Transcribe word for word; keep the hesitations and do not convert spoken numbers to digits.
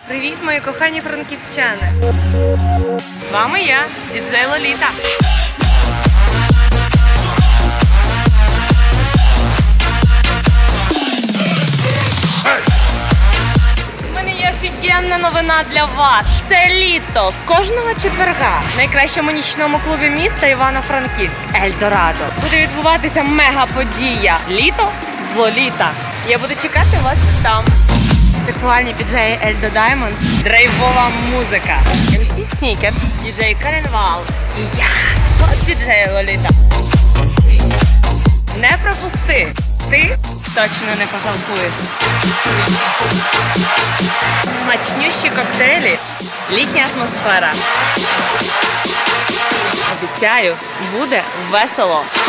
Привіт, мої кохані франківчани! З вами я, діджей Лоліта. У мене є офігенна новина для вас. Це літо. Кожного четверга в найкращому нічному клубі міста Івано-Франківськ Ельдорадо буде відбуватися мега-подія. Літо з Лоліта. Я буду чекати вас там. Сексуальні піджеї Ельдо Даймонд, драйвова музика, ем сі Снікерс, діджей Коленвал і я, діджей Лоліта. Не пропусти, ти точно не пожалкуєш. Смачнющі коктейлі, літня атмосфера. Обіцяю, буде весело.